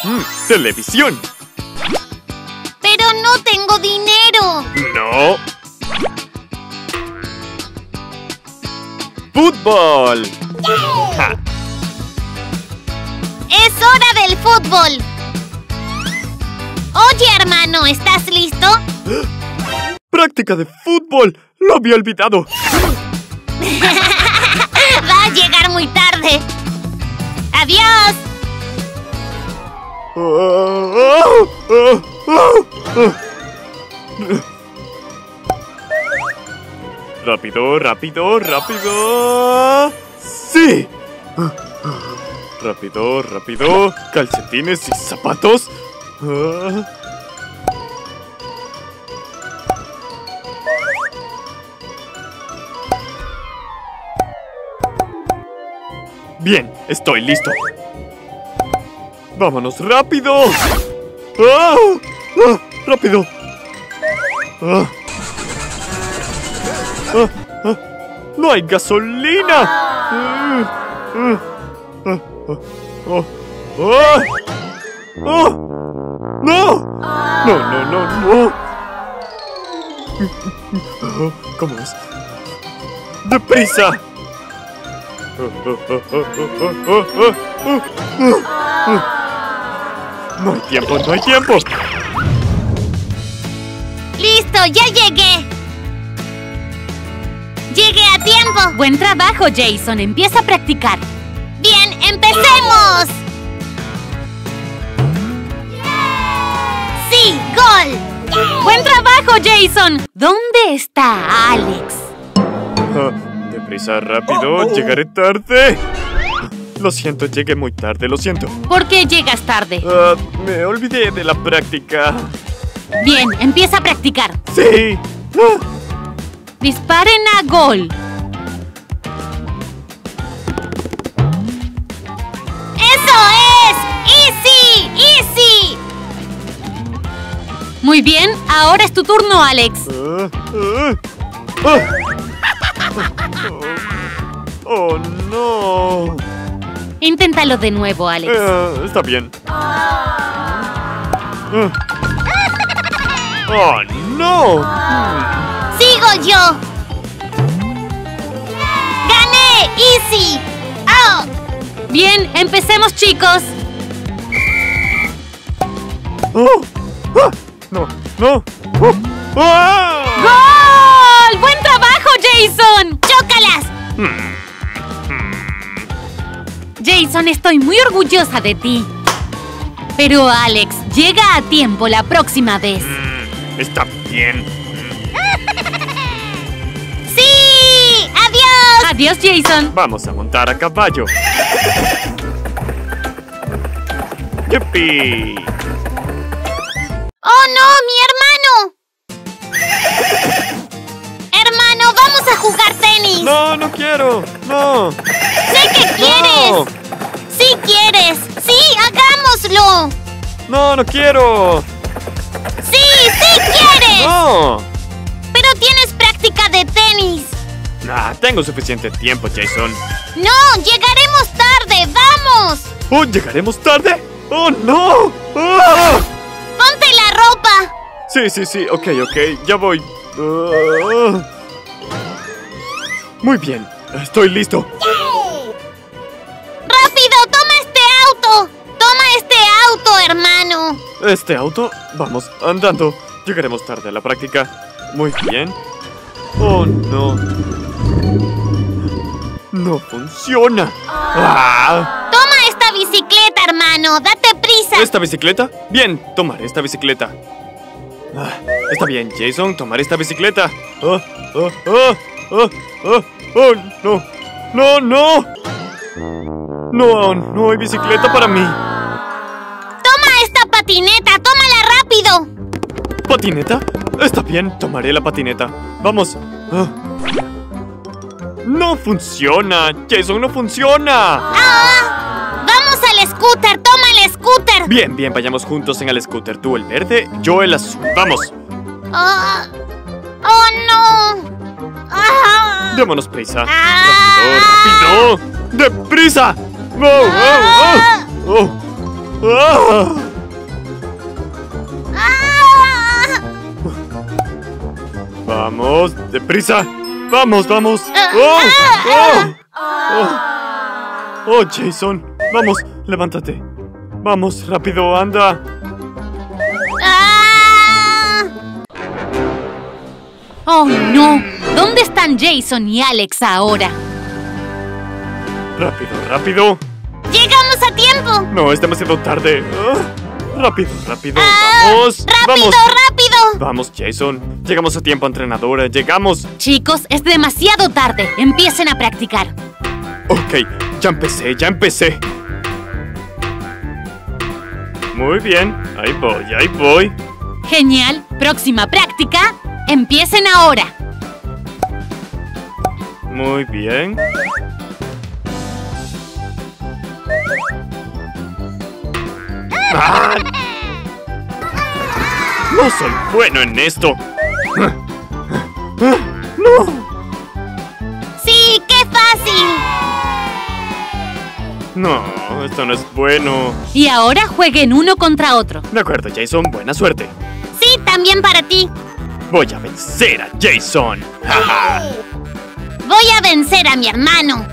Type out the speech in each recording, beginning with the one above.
Televisión. Pero no tengo dinero. No. Fútbol. Ja. Es hora del fútbol. Oye, hermano, ¿estás listo? Práctica de fútbol. Lo había olvidado. Va a llegar muy tarde. ¡Adiós! Rápido, rápido, rápido. ¡Sí! Rápido, rápido. Calcetines y zapatos. Bien, estoy listo. ¡Vámonos rápido! ¡Ah! ¡Ah! ¡Rápido! ¡Ah! ¡Ah! ¡Ah! ¡No hay gasolina! ¡Oh! ¡Oh! ¡Oh! ¡No! ¡No, no, no, no! ¿Cómo es? ¡Deprisa! No hay tiempo, no hay tiempo. ¡Listo! ¡Ya llegué! ¡Llegué a tiempo! Buen trabajo, Jason. Empieza a practicar. ¡Bien! ¡Empecemos! ¡Sí! ¡Gol! ¡Buen trabajo, Jason! ¿Dónde está Alex? Deprisa, rápido, llegaré tarde. Lo siento, llegué muy tarde, lo siento. ¿Por qué llegas tarde? Me olvidé de la práctica. Bien, empieza a practicar. ¡Sí! Disparen a gol. ¡Eso es! ¡Easy! ¡Easy! Muy bien, ahora es tu turno, Alex. ¡Oh, no! Inténtalo de nuevo, Alex. Está bien. ¡Oh, no! ¡Sigo yo! ¡Gané! ¡Easy! ¡Oh! Bien, empecemos, chicos. ¡Oh! ¡Ah! ¡No! ¡No! ¡Ah! ¡Gol! ¡Buen trabajo, Jason! ¡Chócalas! Jason, estoy muy orgullosa de ti. Pero Alex, llega a tiempo la próxima vez. Está bien. ¡Sí! ¡Adiós! Adiós, Jason. Vamos a montar a caballo. ¡Yupi! ¡Oh, no! ¡Mi hermano! ¡Hermano, vamos a jugar tenis! ¡No, no quiero! ¡No! ¡Sé que quieres! ¡No! ¡Sí quieres! ¡Sí, hagámoslo! ¡No, no quiero! ¡Sí, sí quieres! ¡No! ¡Pero tienes práctica de tenis! Tengo suficiente tiempo, Jason. ¡No! ¡Llegaremos tarde! ¡Vamos! ¡Oh, llegaremos tarde! ¡Oh, no! ¡Ah! ¡Ponte la ropa! Sí, sí, sí. Ok, ya voy. Muy bien. Estoy listo. ¡Rápido! ¡Toma este auto! ¡Toma este auto, hermano! ¿Este auto? Vamos, andando. Llegaremos tarde a la práctica. Muy bien. Oh, no. No funciona. ¡Ah! ¡Toma esta bicicleta, hermano! ¡Date prisa! ¿Esta bicicleta? Bien, tomaré esta bicicleta. Está bien, Jason, tomaré esta bicicleta. ¡Oh, no! ¡No, no! No, no hay bicicleta para mí. ¡Toma esta patineta! ¡Tómala rápido! ¿Patineta? Está bien, tomaré la patineta. Vamos. ¡No funciona! ¡Jason, no funciona! ¡Vamos al scooter! ¡Toma el scooter! Bien, bien, vayamos juntos en el scooter. Tú el verde, yo el azul. ¡Vamos! ¡Oh, no! Démonos prisa. Ah. ¡Rápido, rápido! ¡Deprisa! ¡Oh, oh, oh! ¡Ah! Vamos, deprisa. Vamos, vamos. ¡Oh! ¡Oh! ¡Oh! ¡Oh, Jason! Vamos, levántate. Vamos, rápido, anda. ¡Oh, no! ¿Dónde están Jason y Alex ahora? Rápido, rápido. ¡Llegamos a tiempo! No, es demasiado tarde. Rápido, rápido. Vamos. ¡Rápido, Vamos. rápido! Vamos, Jason. Llegamos a tiempo, entrenadora. Llegamos. Chicos, es demasiado tarde. Empiecen a practicar. Ok, ya empecé, ya empecé. Muy bien. Ahí voy, ahí voy. Genial. Próxima práctica. Empiecen ahora. Muy bien. ¡Ah! No soy bueno en esto. ¡No! ¡Sí, qué fácil! No, esto no es bueno. Y ahora jueguen uno contra otro. De acuerdo, Jason, buena suerte. Sí, también para ti. Voy a vencer a Jason. ¡Ja, ja! Voy a vencer a mi hermano.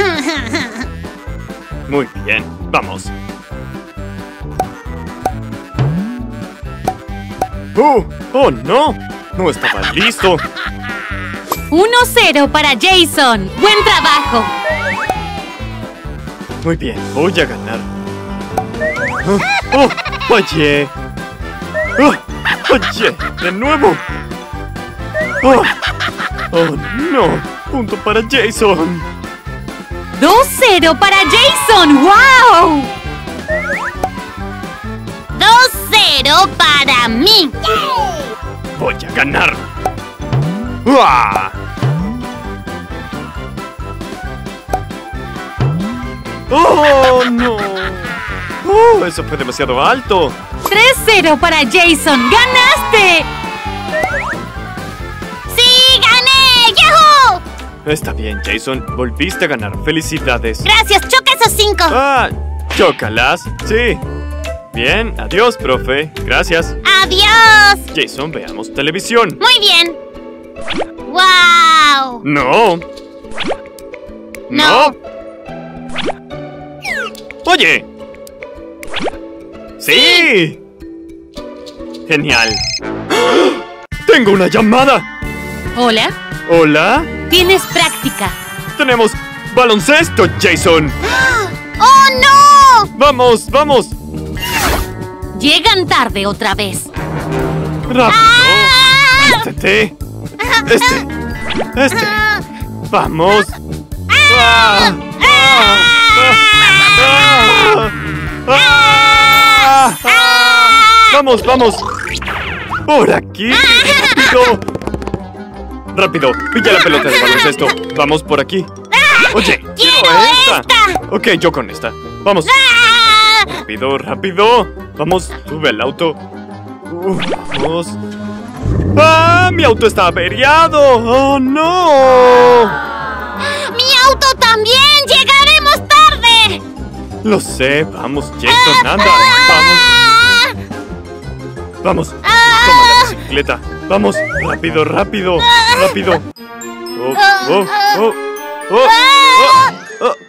Muy bien, vamos. ¡Oh, no! No estaba listo. 1-0 para Jason. ¡Buen trabajo! Muy bien, voy a ganar. ¡Oh! ¡Fallé! ¡Oh! ¡Fallé! ¡De nuevo! ¡Oh! ¡Oh, no! ¡Punto para Jason! 2-0 para Jason. ¡Wow! 2-0 para mí. ¡Voy a ganar! ¡Uah! ¡Oh, no! ¡Oh, eso fue demasiado alto! 3-0 para Jason. ¡Ganaste! ¡Sí, gané! ¡Yahoo! Está bien, Jason. Volviste a ganar. ¡Felicidades! Gracias, choca esos 5. ¡Ah! ¡Chócalas! ¡Sí! Bien, adiós, profe. Gracias. ¡Adiós! Jason, veamos televisión. Muy bien. ¡Wow! ¡No! No. ¡Oye! ¡Sí! ¡Genial! ¡Tengo una llamada! Hola. ¿Hola? Tienes práctica. ¡Tenemos baloncesto, Jason! ¡Oh, no! ¡Vamos, vamos! Llegan tarde otra vez. ¡Rápido! ¡Vístete! ¡Este! ¡Vamos! ¡Ah! ¡Ah! ¡Ah! ¡Ah! ¡Ah! ¡Vamos, vamos! ¡Por aquí! ¡Rápido! ¡Rápido! ¡Pilla la pelota de baloncesto! ¡Vamos por aquí! ¡Oye! ¡Quiero esta! Ok, yo con esta. ¡Vamos! ¡Rápido, rápido! ¡Vamos! ¡Sube al auto! ¡Vamos! ¡Ah! ¡Mi auto está averiado! ¡Oh, no! ¡Mi auto también! ¡Llegaremos tarde! Lo sé. Vamos, Jason, anda. Vamos. Vamos. Toma la bicicleta. Vamos. Rápido, rápido. Rápido. Oh, oh, oh. Oh, oh, oh.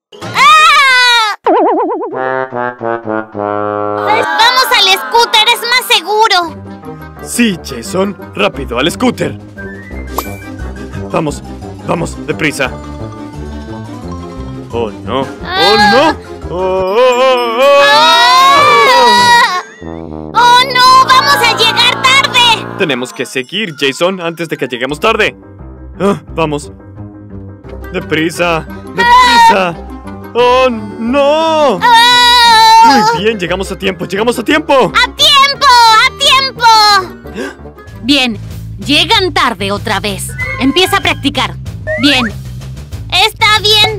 ¡Vamos al scooter! ¡Es más seguro! Sí, Jason. Rápido, al scooter. Vamos. Vamos, deprisa. Oh, no. Oh, no. Oh, oh, oh, oh. ¡Oh, no! ¡Vamos a llegar tarde! Tenemos que seguir, Jason, antes de que lleguemos tarde. Vamos. Deprisa. Deprisa. ¡Oh, no! Muy bien, llegamos a tiempo, llegamos a tiempo. ¡A tiempo! ¡A tiempo! Bien. Llegan tarde otra vez. Empieza a practicar. Bien. Está bien.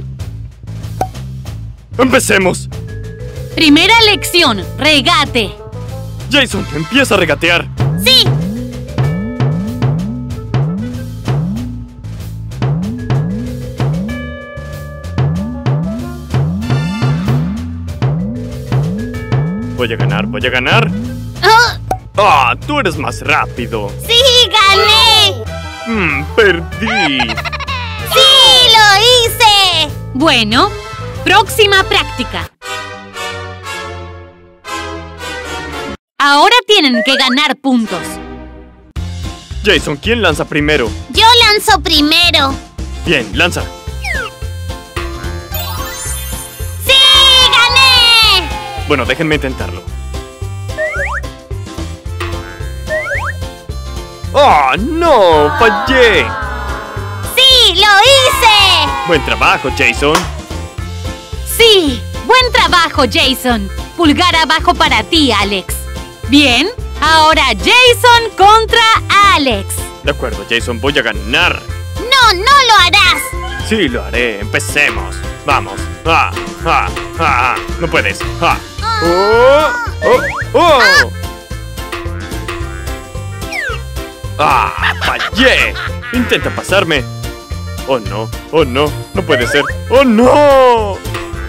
Empecemos. Primera lección. Regate. Jason, empieza a regatear. ¡Sí! Voy a ganar, voy a ganar. ¡Oh! ¡Ah! Tú eres más rápido. ¡Sí, gané! Perdí. ¡Sí, lo hice! Bueno, próxima práctica. Ahora tienen que ganar puntos. Jason, ¿quién lanza primero? Yo lanzo primero. Bien, lanza. ¡Sí, gané! Bueno, déjenme intentarlo. ¡Oh, no! ¡Fallé! ¡Sí, lo hice! Buen trabajo, Jason. Sí, buen trabajo, Jason. Pulgar abajo para ti, Alex. Bien, ahora Jason contra Alex. De acuerdo, Jason, voy a ganar. No, no lo harás. Sí, lo haré. Empecemos. Vamos. No puedes. ¡Oh! ¡Fallé! Intenta pasarme. ¡Oh, no! ¡Oh, no! ¡No puede ser! ¡Oh, no!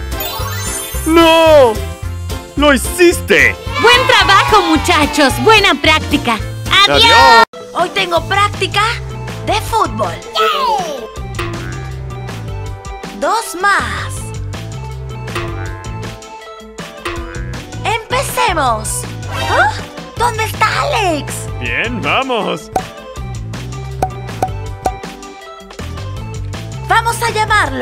¡No! ¡Lo hiciste! Buen trabajo, muchachos. Buena práctica. ¡Adiós! Hoy tengo práctica de fútbol. Dos más. ¡Empecemos! ¿Ah? ¿Dónde está Alex? Bien, vamos. Vamos a llamarlo.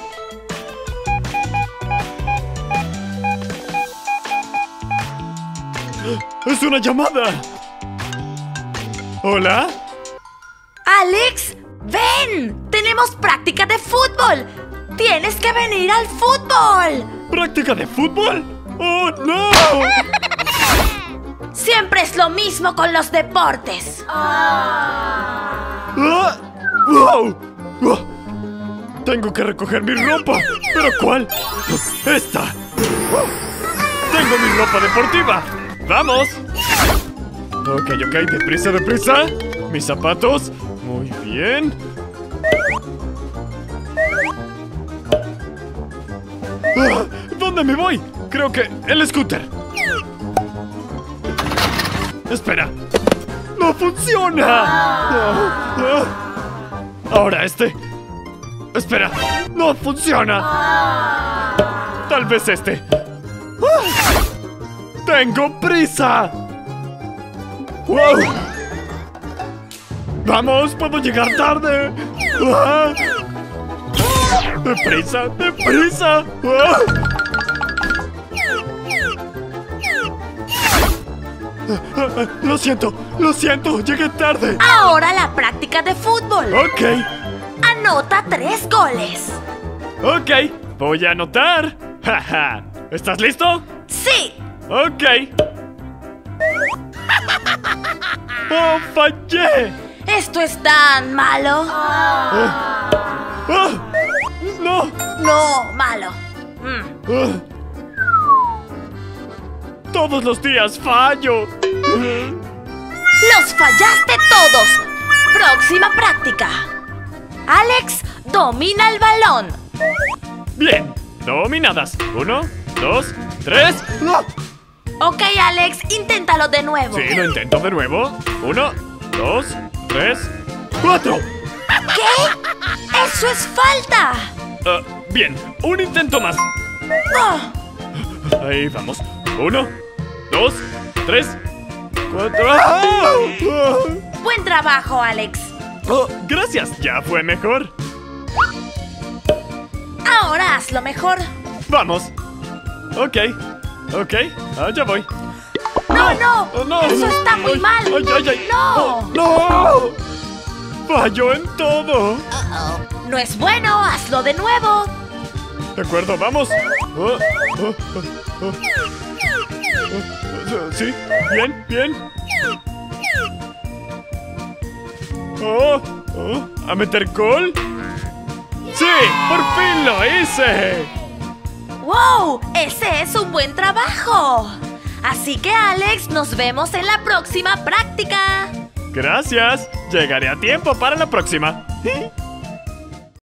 ¡Es una llamada! ¿Hola? ¡Alex! ¡Ven! ¡Tenemos práctica de fútbol! ¡Tienes que venir al fútbol! ¿Práctica de fútbol? ¡Oh, no! Siempre es lo mismo con los deportes. ¡Wow! Tengo que recoger mi ropa. ¿Pero cuál? ¡Esta! ¡Tengo mi ropa deportiva! ¡Vamos! Ok, deprisa, deprisa. Mis zapatos. Muy bien. ¿Dónde me voy? Creo que el scooter. Espera. ¡No funciona! Ahora este. Espera. ¡No funciona! Tal vez este. ¡Tengo prisa! ¡Wow! ¡Vamos! ¡Puedo llegar tarde! ¡Deprisa! ¡Deprisa! Lo siento, llegué tarde. Ahora la práctica de fútbol. Ok, Anota 3 goles. ok, voy a anotar. Jaja. ¿Estás listo? Sí. Ok. ¡Oh, fallé! Esto es tan malo. ¡No! No, malo. Todos los días fallo. Los fallaste todos. Próxima práctica. Alex domina el balón. Bien, dominadas. 1, 2, 3. Ok, Alex, inténtalo de nuevo. Sí, lo intento de nuevo. 1, 2, 3, 4. ¿Qué? ¡Eso es falta! Bien, un intento más. Oh, Ahí vamos. 1, 2, 3, 4. buen trabajo, Alex. Gracias, ya fue mejor. Ahora hazlo mejor. Vamos. Ok, ya voy. No, eso está muy mal. ¡Ay! No. ¡No! ¡Fallo en todo! No es bueno, hazlo de nuevo. De acuerdo, vamos. Sí, bien. ¿A meter gol? ¡Sí! ¡Por fin lo hice! ¡Wow! Ese es un buen trabajo. Así que, Alex, nos vemos en la próxima práctica. Gracias. Llegaré a tiempo para la próxima.